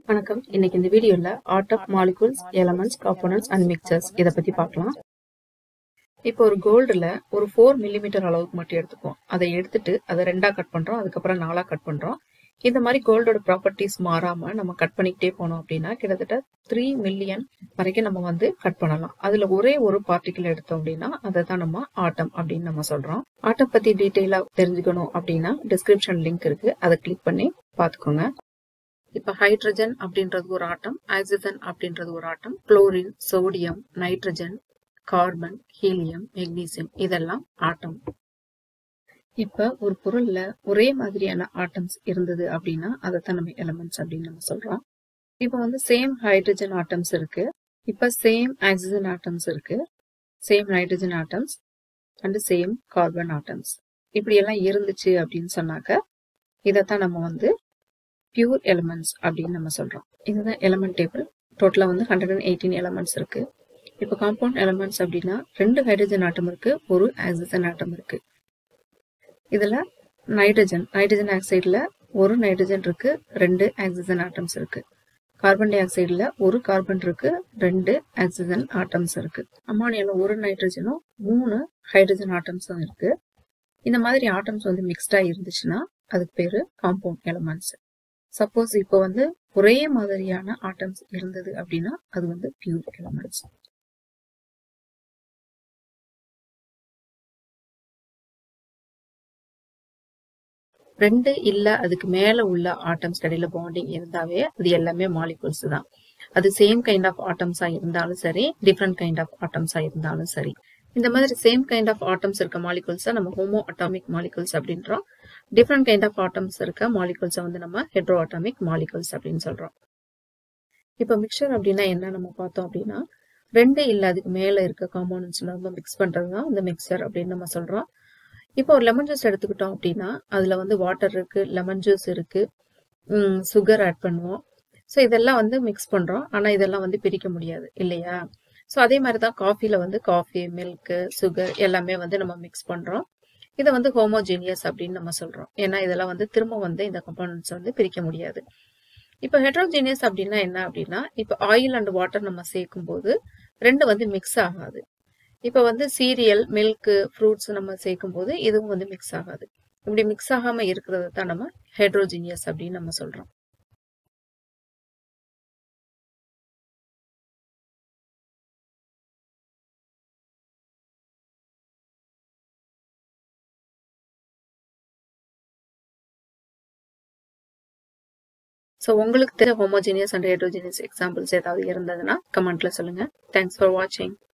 வணக்கம். இன்னைக்கு இந்த வீடியோல art of molecules, elements, components and mixtures இதை பத்தி பார்க்கலாம். இப்போ ஒரு கோல்டுல ஒரு 4 மில்லிமீட்டர் அளவுக்கு மட்டும் எடுத்துப்போம். அதை எடுத்துட்டு அதை 2ஆ கட் பண்றோம், அதுக்கப்புறம் 4ஆ கட் பண்றோம். இந்த மாதிரி கோல்டோட ப்ராப்பர்ட்டிஸ் மாறாம நம்ம கட் பண்ணிக்கிட்டே போனோம் அப்படின்னா கிட்டத்தட்ட 3 மில்லியன் வரைக்கும் நம்ம வந்து கட் பண்ணலாம். அதுல ஒரே ஒரு பார்ட்டிகிள் எடுத்தோம் அப்படின்னா அதை தான் நம்ம ஆட்டம் அப்படின்னு நம்ம சொல்றோம். ஆட்டம் பத்தி டீட்டெயிலா தெரிஞ்சுக்கணும் அப்படின்னா டிஸ்கிரிப்ஷன் லிங்க் இருக்கு, அதை கிளிக் பண்ணி பார்த்துக்கோங்க. இப்ப ஹைட்ரஜன் அப்படின்றது ஒரு ஆட்டம், ஆக்சிஜன் அப்படின்றது ஒரு atom, chlorine, sodium, nitrogen, carbon, helium, magnesium இதெல்லாம் ஆட்டம். இப்ப ஒரு பொருள்ல ஒரே மாதிரியான ஆட்டம்ஸ் இருந்தது அப்படின்னா அதைத்தான் நம்ம எலமெண்ட்ஸ் அப்படின்னு நம்ம சொல்றோம். இப்ப வந்து சேம் ஹைட்ரஜன் ஆட்டம்ஸ் இருக்கு, இப்ப சேம் ஆக்சிஜன் ஆட்டம்ஸ் இருக்கு, same nitrogen atoms and same carbon atoms இப்படி எல்லாம் இருந்துச்சு அப்படின்னு சொன்னாக்க இதைத்தான் நம்ம வந்து பியூர் எலிமெண்ட்ஸ் அப்படின்னு நம்ம சொல்றோம். இதுதான் எலிமெண்ட் டேபிள். டோட்டலா வந்து 118 எலிமெண்ட்ஸ் இருக்கு. இப்போ காம்பவுண்ட் எலிமெண்ட்ஸ் அப்படின்னா 2 ஹைட்ரஜன் ஆட்டம் இருக்கு, ஒரு ஆக்சிஜன் ஆட்டம் இருக்கு. இதுல நைட்ரஜன் ஆக்சைடுல ஒரு நைட்ரஜன் இருக்கு, 2 ஆக்சிஜன் ஆட்டம்ஸ் இருக்கு. கார்பன் டை ஆக்சைடுல ஒரு கார்பன் இருக்கு, 2 ஆக்சிஜன் ஆட்டம்ஸ் இருக்கு. அமோனியால ஒரு நைட்ரஜனும் 3 ஹைட்ரஜன் ஆட்டம்ஸும் இருக்கு. இந்த மாதிரி ஆட்டம்ஸ் வந்து மிக்ஸ்டா இருந்துச்சுன்னா அதுக்கு பேரு காம்பவுண்ட் எலிமெண்ட்ஸ். சப்போஸ் இப்போ வந்து ஒரே மாதிரியான ஆட்டம்ஸ் இருந்தது அப்படின்னா அது வந்து பியூர் எலிமெண்ட்ஸ். ரெண்டு இல்ல அதுக்கு மேல உள்ள ஆட்டம்ஸ் இடையில பாண்டிங் இருந்தாவே அது எல்லாமே மாலிகூல்ஸ் தான். அது சேம் கைண்ட் ஆஃப் ஆட்டம்ஸா இருந்தாலும் சரி, டிஃப்ரெண்ட் கைண்ட் ஆஃப் ஆட்டம்ஸா இருந்தாலும் சரி. இந்த மாதிரி சேம் கைண்ட் ஆஃப் ஆட்டம்ஸ் இருக்க மாலிகூல்ஸை நம்ம ஹோமோ அட்டாமிக் மாலிகூல்ஸ் அப்படின்றோம். டிஃப்ரெண்ட் கைண்ட் ஆஃப் ஆட்டம்ஸ் இருக்க மாலிகூல்ஸை வந்து நம்ம ஹெட்ரோ அட்டாமிக் மாலிகூல்ஸ் அப்படின்னு சொல்றோம். இப்போ மிக்சர் அப்படின்னா என்ன நம்ம பார்த்தோம் அப்படின்னா 2 இல்ல அதுக்கு மேல இருக்க காம்பவுண்ட்ஸ் நம்ம மிக்ஸ் பண்றதுதான் இந்த மிக்சர் அப்படின்னு நம்ம சொல்றோம். இப்போ ஒரு லெமன் ஜூஸ் எடுத்துக்கிட்டோம் அப்படின்னா அதுல வந்து வாட்டர் இருக்கு, லெமன் ஜூஸ் இருக்கு, சுகர் ஆட் பண்ணுவோம். ஸோ இதெல்லாம் வந்து மிக்ஸ் பண்றோம், ஆனா இதெல்லாம் வந்து பிரிக்க முடியாது இல்லையா? ஸோ அதே மாதிரிதான் காஃபில வந்து காஃபி, மில்க், சுகர் எல்லாமே வந்து நம்ம மிக்ஸ் பண்றோம். இதை வந்து ஹோமோஜீனியஸ் அப்படின்னு நம்ம சொல்றோம். ஏன்னா இதெல்லாம் வந்து திரும்ப வந்து இந்த காம்பவுண்ட்ஸ் வந்து பிரிக்க முடியாது. இப்போ ஹெட்ரோஜீனியஸ் அப்படின்னா என்ன அப்படின்னா, இப்போ ஆயில் அண்ட் வாட்டர் நம்ம சேர்க்கும் போது 2 வந்து மிக்ஸ் ஆகாது. இப்போ வந்து சீரியல், மில்க், ஃப்ரூட்ஸ் நம்ம சேர்க்கும் போது இதுவும் வந்து மிக்ஸ் ஆகாது. இப்படி மிக்ஸ் ஆகாம இருக்கிறது தான் நம்ம ஹெட்ரோஜீனியஸ் அப்படின்னு நம்ம சொல்றோம். ஸோ உங்களுக்கு தெரிஞ்ச ஹோமோஜீனியஸ் அண்ட் ஹெட்ரோஜீனியஸ் எக்ஸாம்பிள்ஸ் ஏதாவது இருந்ததுன்னா கமெண்ட்ல சொல்லுங்க. தேங்க்ஸ் ஃபார் வாட்சிங்.